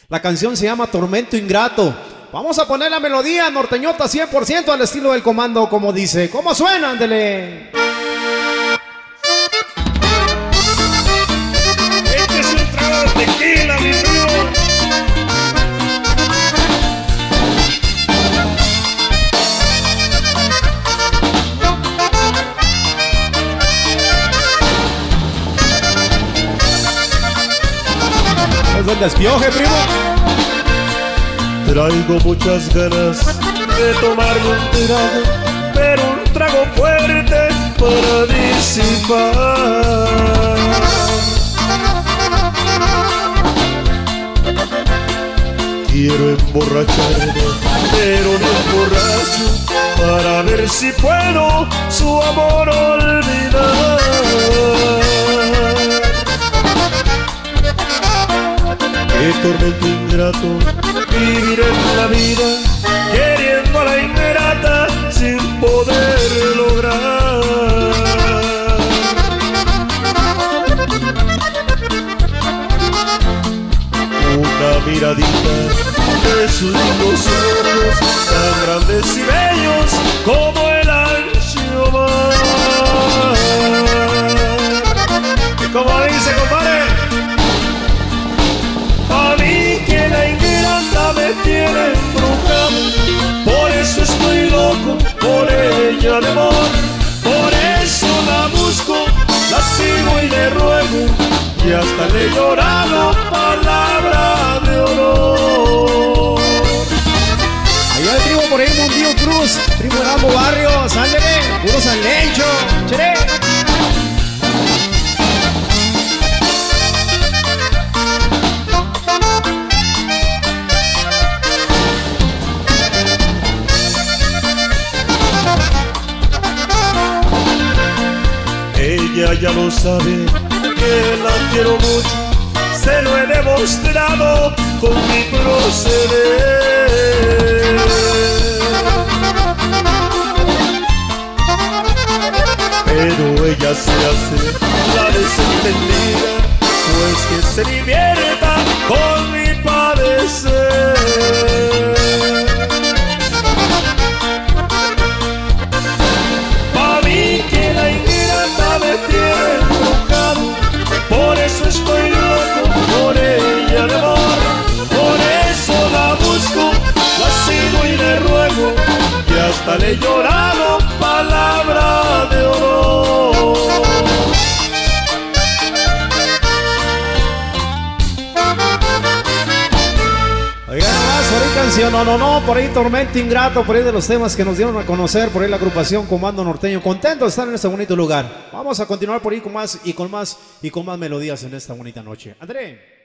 La canción se llama Tormento Ingrato. Vamos a poner la melodía norteñota 100% al estilo del Comando, como dice. ¿Cómo suena? Ándele. Este es un trago de tequila, mi primo. Es el despioje, primo. Traigo muchas ganas de tomarme un trago, pero un trago fuerte para disipar. Quiero emborracharme, pero no emborracho, para ver si puedo su amor olvidar. Qué tormento ingrato vivir en la vida, queriendo a la ingrata sin poder lograr. Una miradita de sus lindos ojos, tan grandes y bellos como el ancho mar. Y como dice, compadre, a mí que la ingrata me tiene embrujado, por eso estoy loco, por ella de amor. Por eso la busco, la sigo y le ruego, y hasta le he llorado palabra de honor. Allá el primo por ahí, Mundillo Cruz, primo Rambo Barrios, ándele, puro San Lencho, chere. Ella ya lo sabe, que la quiero mucho, se lo he demostrado con mi proceder. Pero ella se hace la desentendida, pues que se divierta con mi padecer. Pa' mí que la ingrata me tiene embrujado, por eso estoy loco, por ella de amor. Por eso la busco, la sigo y le ruego, y hasta le he llorado palabra de honor. Oigan más, por ahí canción, no, por ahí Tormento Ingrato, por ahí de los temas que nos dieron a conocer, por ahí la agrupación Comando Norteño, contento de estar en este bonito lugar. Vamos a continuar por ahí con más melodías en esta bonita noche. André.